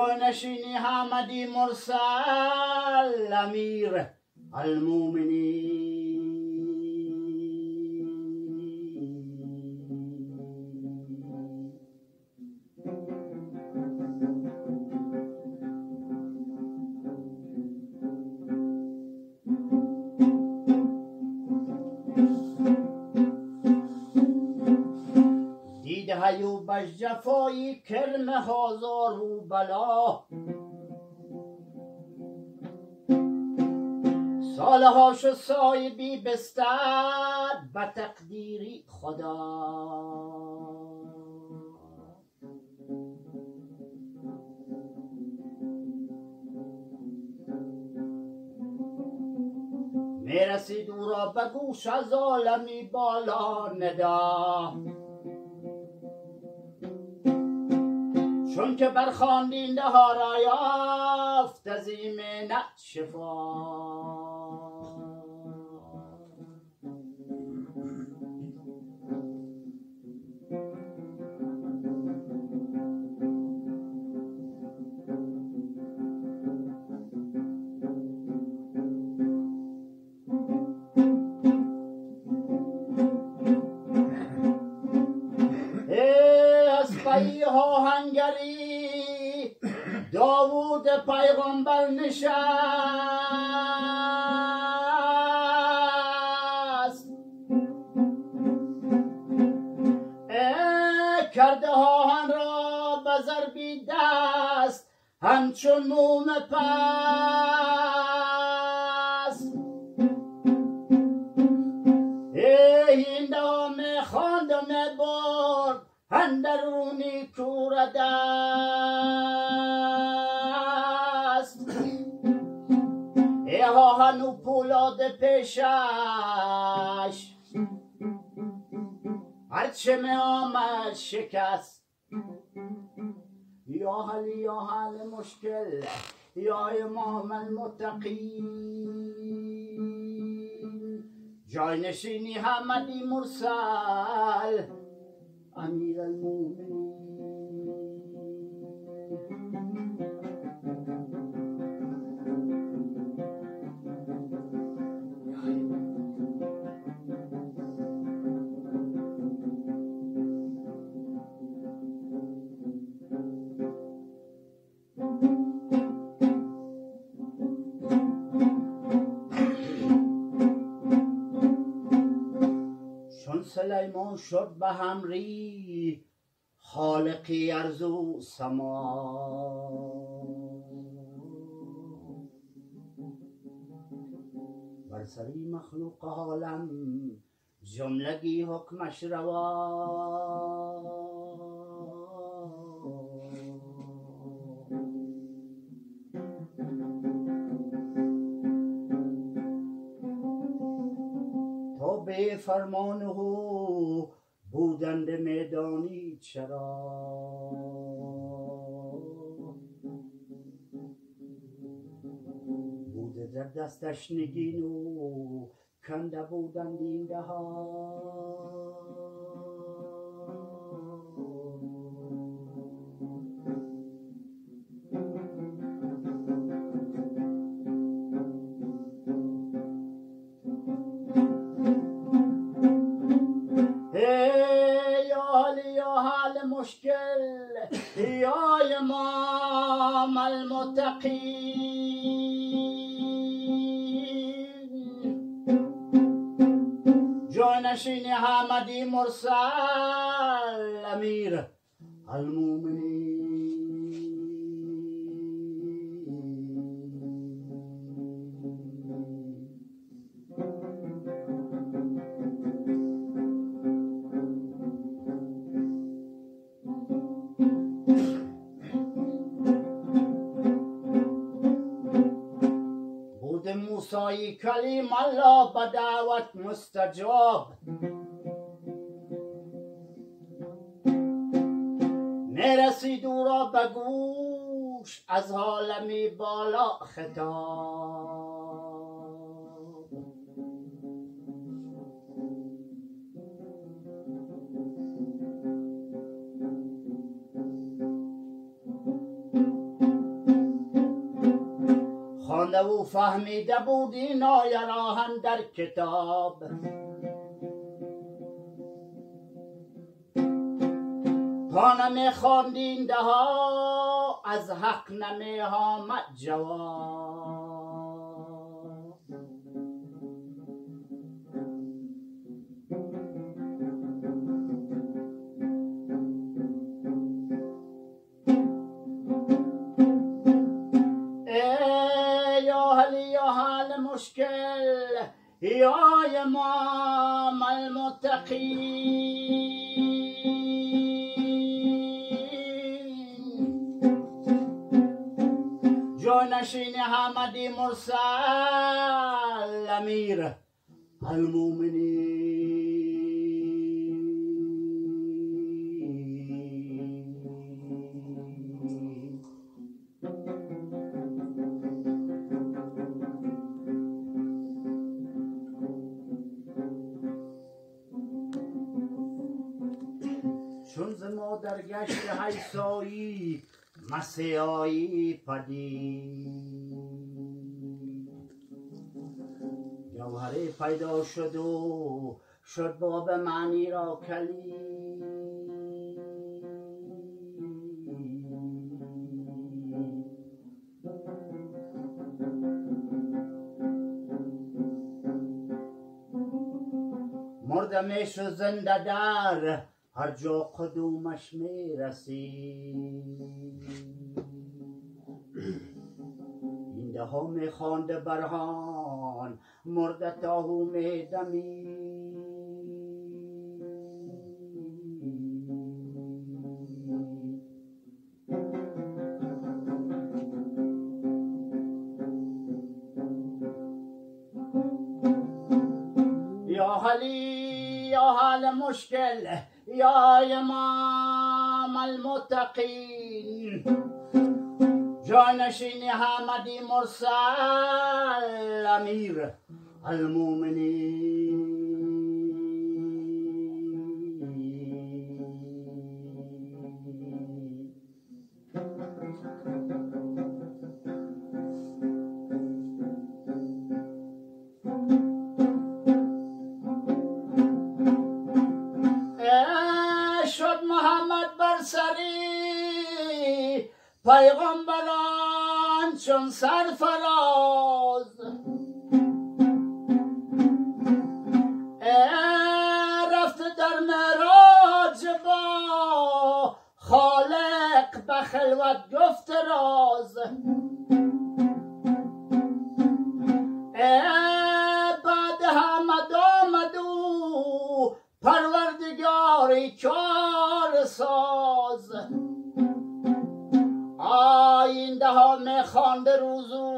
جانشینی حمدی مرسل امیر المومنین. دیده ایوبش جفایی کرم هزار و بلا، سالهاش سایبی بستد به تقدیری خدا. میرسید او را به گوش از عالمی بالا ندا، چون که برخواندینده ها را یافت از این منت شفا. آهنگری داوود پیغمبر نشست، کرده آهن را به ضربی دست همچون موم پست. این دام خواند و میبرد اندرونی کور دست. آهن پولاد پیشش هرچه می آمد شکست. یا حل مشکل یا امام المتقین، جانشینی حمدی مرسل امیر المومنین. چون سلیمان شد به همری خالقی ارض و سما، بر سری مخلوق عالم جملگی حکمش روا. تو به فرمان او بودند میدانی چرا، بوده در دستش نگین و کنده بودند این دهان. مشکل یا امام المتقین، جانشین حمدی مرسل امیر المومنین. موسی کلیم الله به دعوت مستجاب، میرسید او را به گوش از عالمی بالا خطاب. خوانده و فهمیده بود این آیه را هم در کتاب. تا نمی خواندینده ها از حق نمی آمد جواب. ای یا حال مشکل یا امام المتقین، جانشین حمدی مرسل امیر المومنین. چون ز مادر گشت حیثایی مسیحایی پدید، جوهره پیدا شد و شد باب معنی را کلید. مرده میش و زنده در هر جا قدومش میرسید. این ده ها میخوانده برهان مرده تاهو میدمید. یا حلی یا حال مشکل یا امام المتقین، جانشین حمدی مرسل امیر المومنین. شد محمد بر سری پیغمبران چون سرفراز، رفت در معراج با خالق به خلوت گفت راز. بعد حمد آمد او پروردگاری کار ساز. آینده ها میخوانده روزو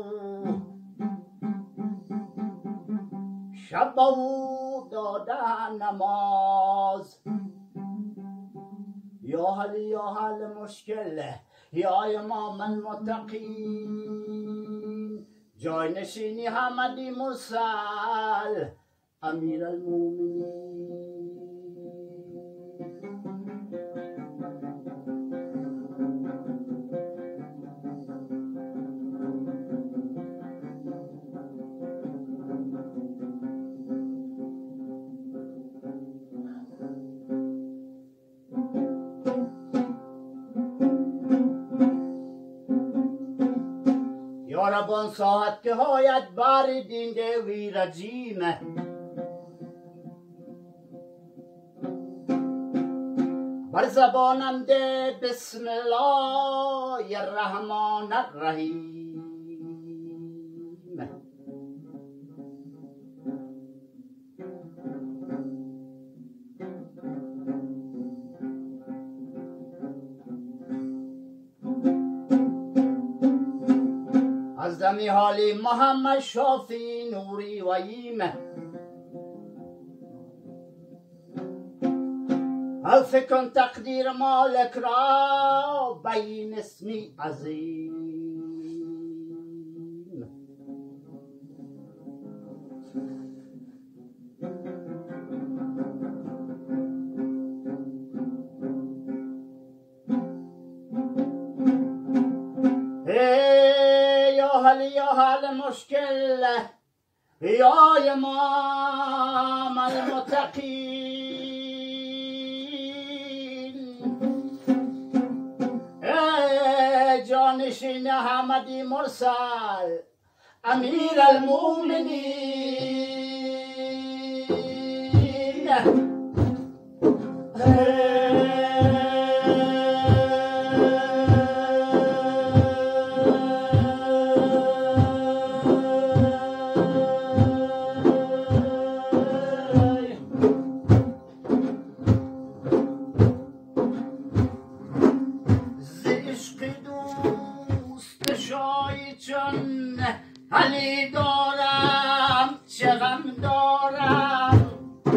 شب با او داده نماز. یا حل یا حل مشکل یا امام المتقین، جای نشینی حمدی مرسل امیر المومنین. یا ربان ساعت که هایت بر دینده وی رجیمه، بر زبانم ده بسم الله الرحمن الرحیم. از دمی حالی محمد شافی نوری و ایمه، حرف کن تقدیر مالک را بین اسمی عظیم. یا یا حال مشکل یا امام المتقین جانشین احمدی مرسل امیر المومنین علی دارم چه غم دارم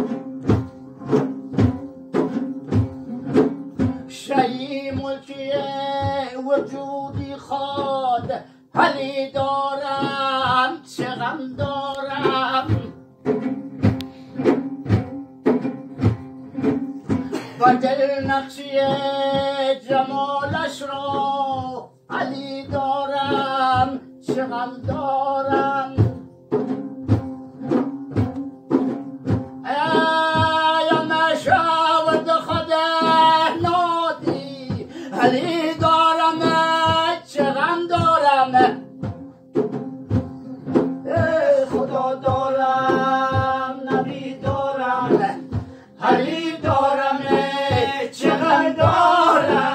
شیی ملکی وجودی خود علی دارم چه غم دارم و دل نقشی جمالش را علی دارم چه غم دارم ای مشاود خود نادی علی دارم چه غم دارم ای خدا دارم نبی دارم علی دارم چه غم دارم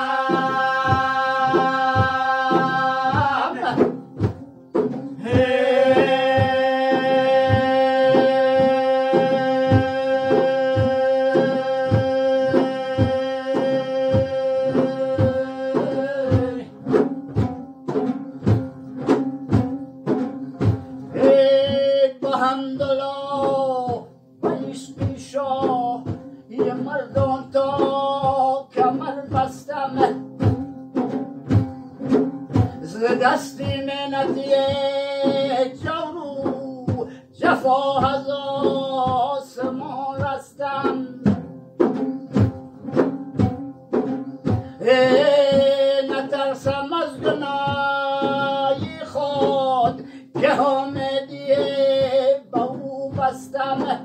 دستی منتی جورو جفا از آسمان رستم نترسم از گناهی خود که حامدی با او بستم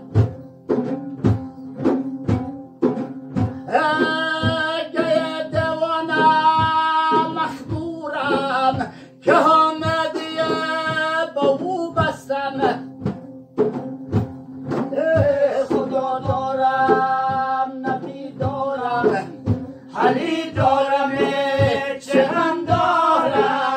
که حامدیه با او بستم خدا دارم نبی دارم علی دارم چه غم دارم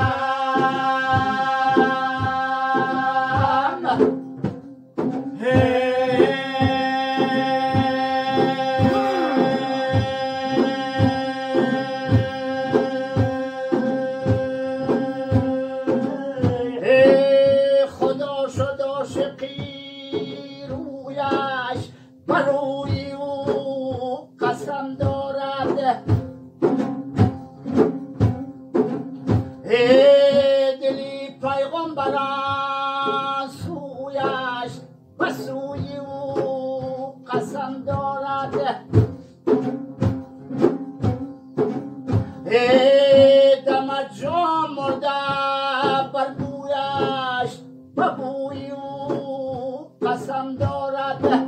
بروی او قسم دارد دلی پیغمبران سویش و سوی او قسم دارد دم جان مرده بر بویش و بوی او قسم دارد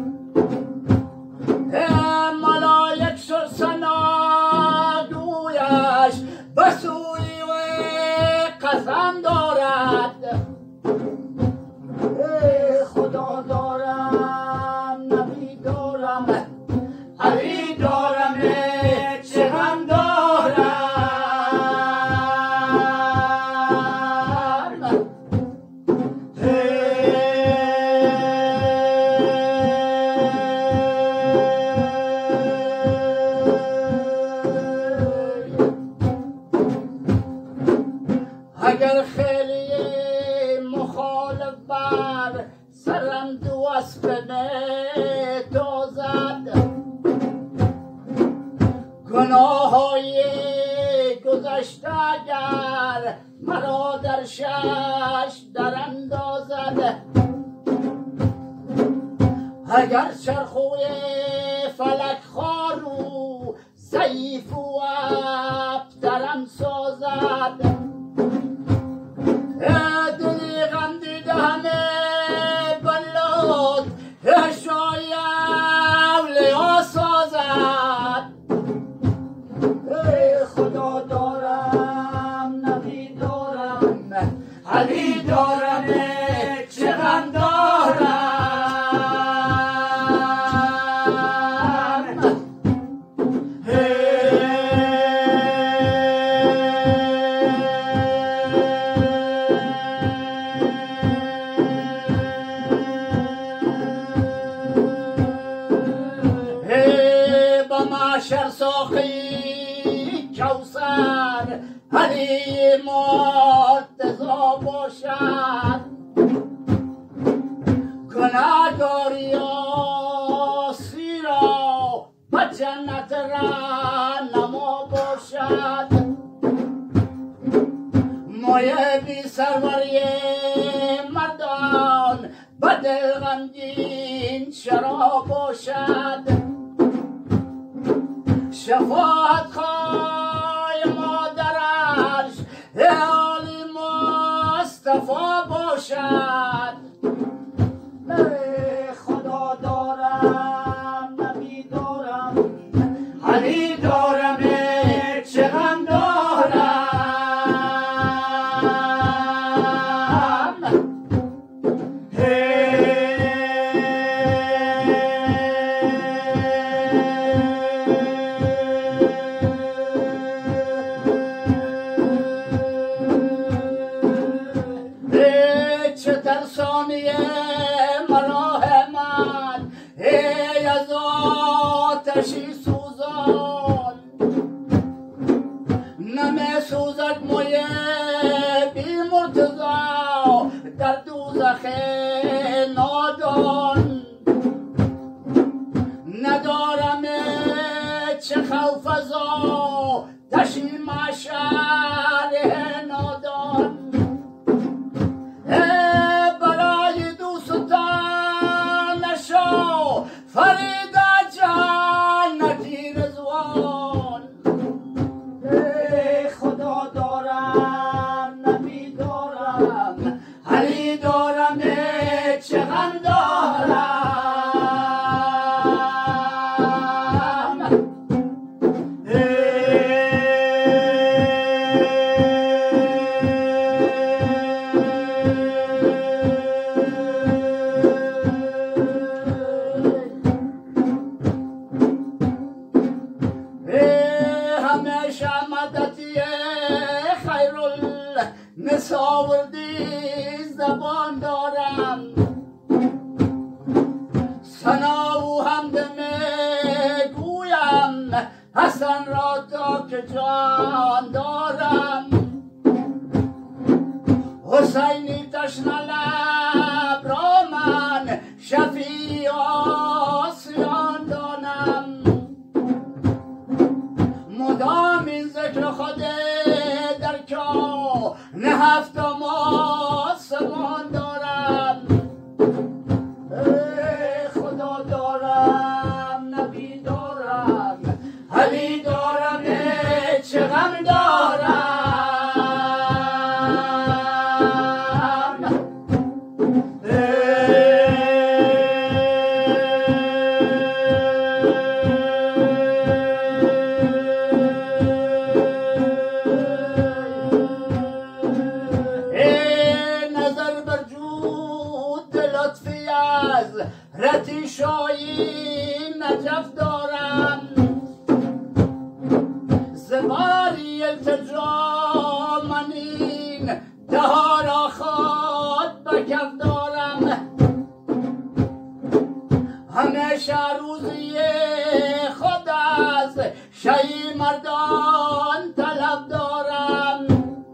ملائک سنا دویش بسوی و قسم دارد خدا دارم نبی دارم علی دارم چه غم دارم اگر خیلی مخالف بر سرم دو اسبنه تازد گناه های گذشته اگر مرا در شش در اندازد اگر چرخوی فلک خارو ضعیف و ابترم سازد علی دارم چه غم دارم با معشر ساقی کوثر علی مرتضا باشد گناهکاری آسی را به جنت رهنما باشد مایه بی سروری مردان به دل غمگین چرا باشد شفاعت خواهی مادرش علی مصطفی باشد خدا دارم نبی دارم علی دارم چه غم دارم چه ترسانی مراحمت ای از آتشی سوزان نمی سوزد موی بی مرتضا در دوزخ نادان ندارم چه خوف از آتشی محشر نادان فرید جنتی رضوان خدا دارم نبی دارم علی دارم چه غم دارم نساوردی زبان دارم ثنا و حمد میگویم حسن را تا که جان دارم حسینی تشنه لب را من شفیع آسیان دانم مدام این ذکر خود در کار نه هفتم آسمان دارم خدا دارم نبی دارم علی دارم چه غم دارم رتی شایی نجف دارم زباری التجا منین دهارا خود بکف دارم همیشه روزی خود از شایی مردان طلب دارم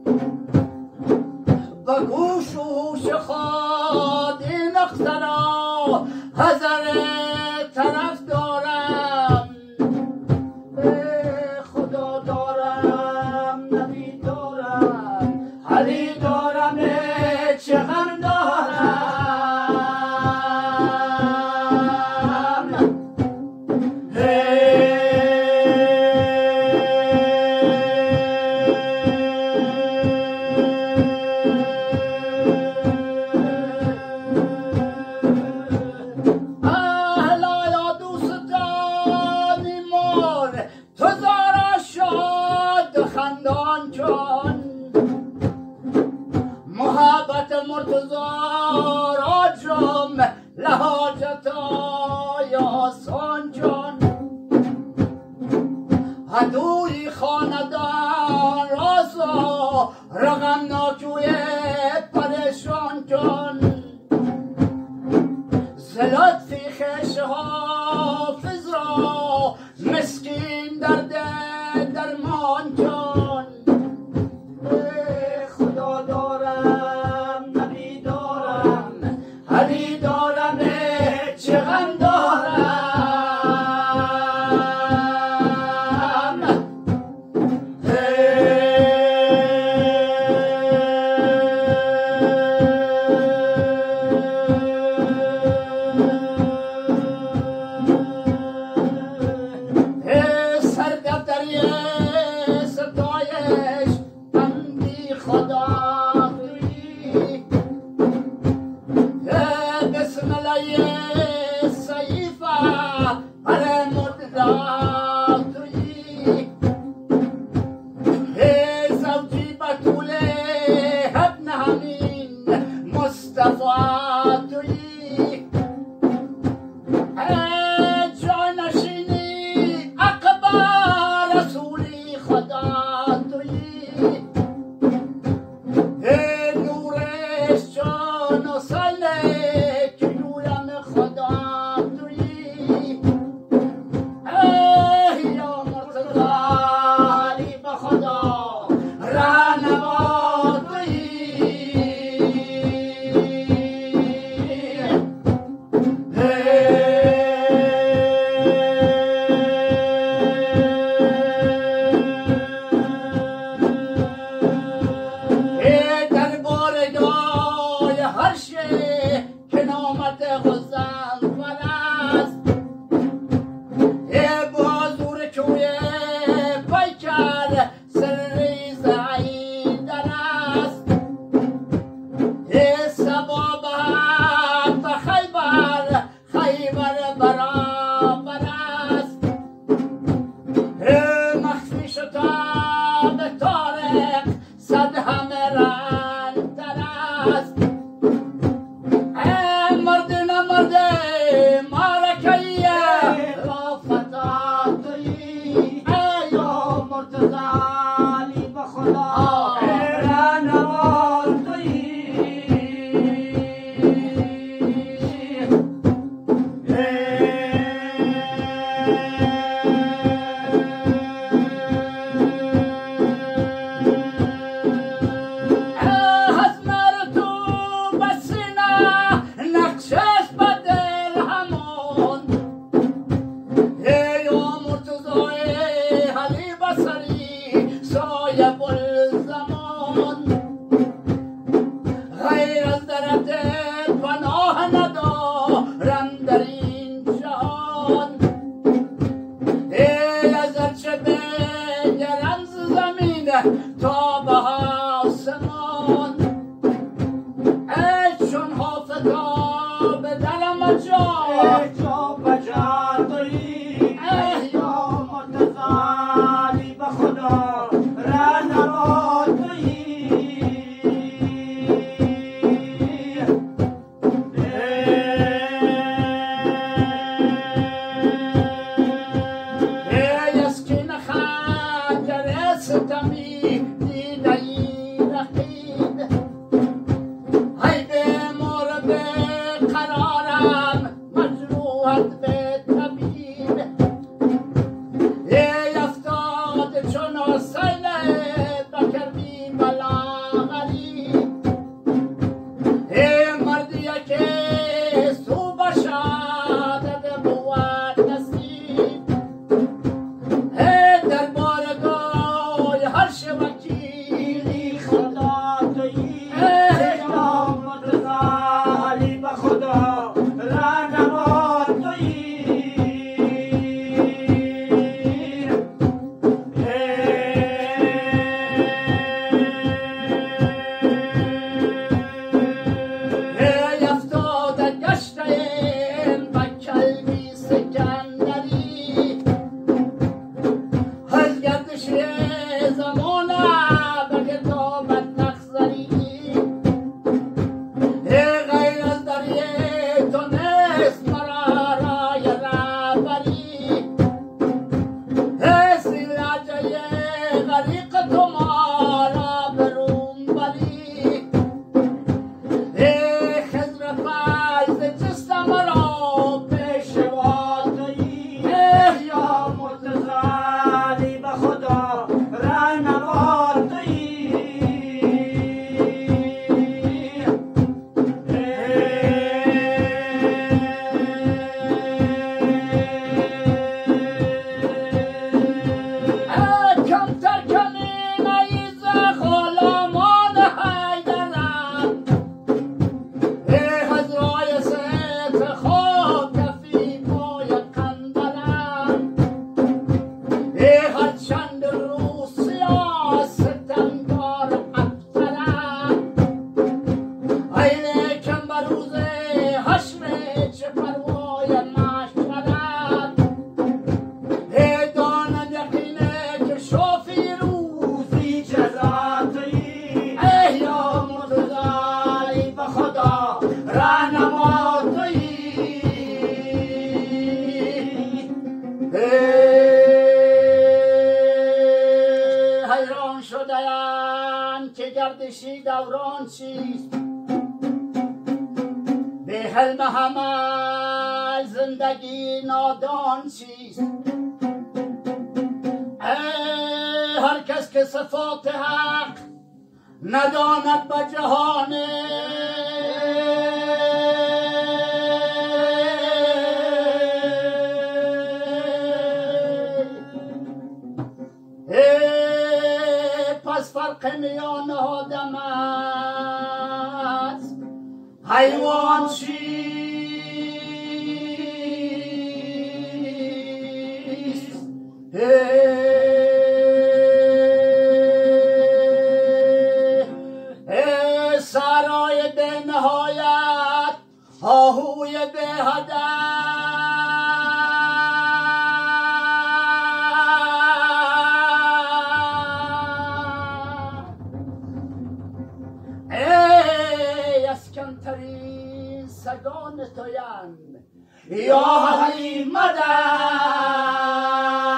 به گوش و هوش خود این اخترا هزار طرف دارم مرتضا راجم لحاجتا یا سان جان عدوی خاندان رازا رقم ناکوی پریشان جان زلطفی خش حافظ را مسکین درد درمان جان خدا دارم نبی دارم علی دارم چه غم دارم خدا رهنما گردشی دوران چیست؟ به حلم همه زندگی نادان چیست؟ هر کس که صفات حق نداند به جهان پس فرق میان آدم است حیوان چیست؟ سرای به نهایت آهوی به هدف اسکنترین سگان تویند یا حلیم مدد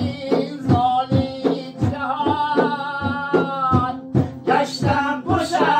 گشتم